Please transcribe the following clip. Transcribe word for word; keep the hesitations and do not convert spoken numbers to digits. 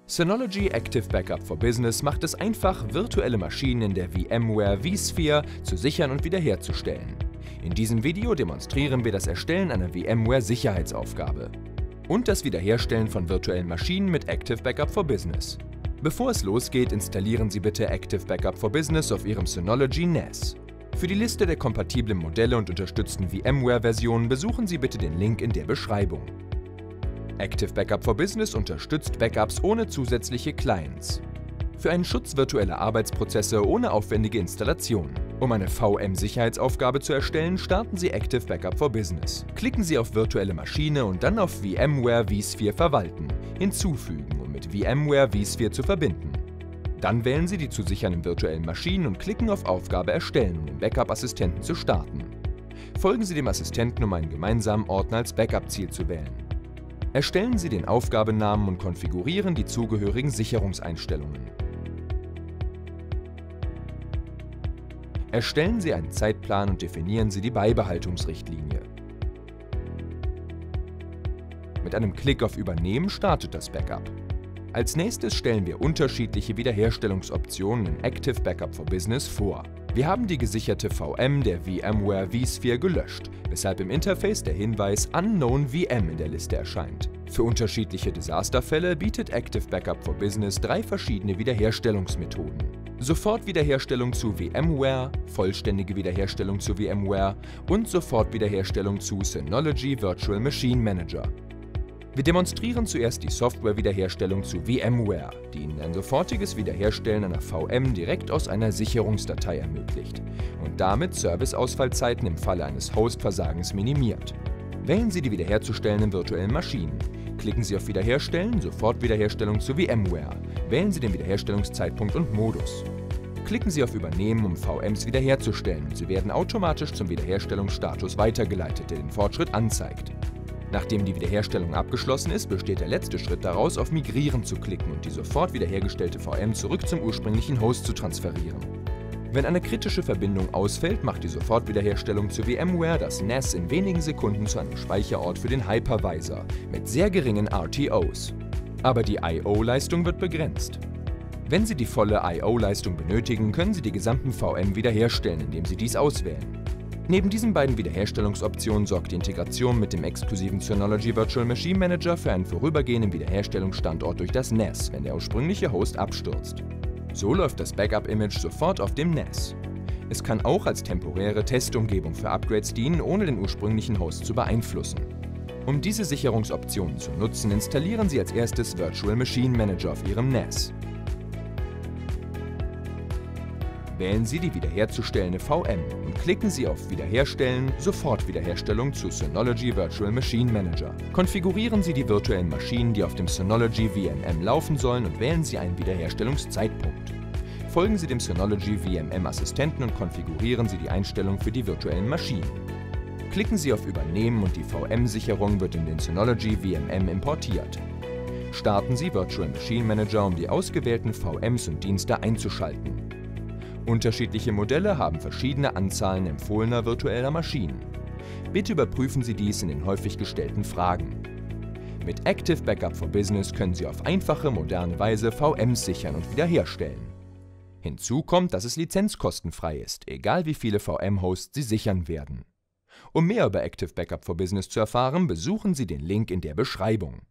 Synology Active Backup for Business macht es einfach, virtuelle Maschinen in der VMware vSphere zu sichern und wiederherzustellen. In diesem Video demonstrieren wir das Erstellen einer VMware-Sicherheitsaufgabe und das Wiederherstellen von virtuellen Maschinen mit Active Backup for Business. Bevor es losgeht, installieren Sie bitte Active Backup for Business auf Ihrem Synology N A S. Für die Liste der kompatiblen Modelle und unterstützten VMware-Versionen besuchen Sie bitte den Link in der Beschreibung. Active Backup for Business unterstützt Backups ohne zusätzliche Clients. Für einen Schutz virtueller Arbeitsprozesse ohne aufwendige Installation. Um eine V M-Sicherheitsaufgabe zu erstellen, starten Sie Active Backup for Business. Klicken Sie auf Virtuelle Maschine und dann auf VMware vSphere Verwalten, Hinzufügen, um mit VMware vSphere zu verbinden. Dann wählen Sie die zu sichernden virtuellen Maschinen und klicken auf Aufgabe erstellen, um den Backup-Assistenten zu starten. Folgen Sie dem Assistenten, um einen gemeinsamen Ordner als Backup-Ziel zu wählen. Erstellen Sie den Aufgabennamen und konfigurieren die zugehörigen Sicherungseinstellungen. Erstellen Sie einen Zeitplan und definieren Sie die Beibehaltungsrichtlinie. Mit einem Klick auf Übernehmen startet das Backup. Als nächstes stellen wir unterschiedliche Wiederherstellungsoptionen in Active Backup for Business vor. Wir haben die gesicherte V M der VMware vSphere gelöscht, weshalb im Interface der Hinweis Unknown V M in der Liste erscheint. Für unterschiedliche Desasterfälle bietet Active Backup for Business drei verschiedene Wiederherstellungsmethoden. Sofortwiederherstellung zu VMware, vollständige Wiederherstellung zu VMware und Sofortwiederherstellung zu Synology Virtual Machine Manager. Wir demonstrieren zuerst die Software-Wiederherstellung zu VMware, die Ihnen ein sofortiges Wiederherstellen einer V M direkt aus einer Sicherungsdatei ermöglicht und damit Serviceausfallzeiten im Falle eines Host-Versagens minimiert. Wählen Sie die wiederherzustellenden virtuellen Maschinen. Klicken Sie auf Wiederherstellen, Sofortwiederherstellung zu VMware. Wählen Sie den Wiederherstellungszeitpunkt und Modus. Klicken Sie auf Übernehmen, um V Ms wiederherzustellen, und sie werden automatisch zum Wiederherstellungsstatus weitergeleitet, der den Fortschritt anzeigt. Nachdem die Wiederherstellung abgeschlossen ist, besteht der letzte Schritt daraus, auf Migrieren zu klicken und die sofort wiederhergestellte V M zurück zum ursprünglichen Host zu transferieren. Wenn eine kritische Verbindung ausfällt, macht die Sofortwiederherstellung zu VMware das N A S in wenigen Sekunden zu einem Speicherort für den Hypervisor mit sehr geringen R T Os. Aber die I O-Leistung wird begrenzt. Wenn Sie die volle I O-Leistung benötigen, können Sie die gesamten V M wiederherstellen, indem Sie dies auswählen. Neben diesen beiden Wiederherstellungsoptionen sorgt die Integration mit dem exklusiven Synology Virtual Machine Manager für einen vorübergehenden Wiederherstellungsstandort durch das N A S, wenn der ursprüngliche Host abstürzt. So läuft das Backup-Image sofort auf dem N A S. Es kann auch als temporäre Testumgebung für Upgrades dienen, ohne den ursprünglichen Host zu beeinflussen. Um diese Sicherungsoptionen zu nutzen, installieren Sie als erstes Virtual Machine Manager auf Ihrem N A S. Wählen Sie die wiederherzustellende V M und klicken Sie auf Wiederherstellen, Sofortwiederherstellung zu Synology Virtual Machine Manager. Konfigurieren Sie die virtuellen Maschinen, die auf dem Synology V M M laufen sollen, und wählen Sie einen Wiederherstellungszeitpunkt. Folgen Sie dem Synology V M M Assistenten und konfigurieren Sie die Einstellung für die virtuellen Maschinen. Klicken Sie auf Übernehmen und die V M-Sicherung wird in den Synology V M M importiert. Starten Sie Virtual Machine Manager, um die ausgewählten V Ms und Dienste einzuschalten. Unterschiedliche Modelle haben verschiedene Anzahlen empfohlener virtueller Maschinen. Bitte überprüfen Sie dies in den häufig gestellten Fragen. Mit Active Backup for Business können Sie auf einfache, moderne Weise V Ms sichern und wiederherstellen. Hinzu kommt, dass es lizenzkostenfrei ist, egal wie viele V M-Hosts Sie sichern werden. Um mehr über Active Backup for Business zu erfahren, besuchen Sie den Link in der Beschreibung.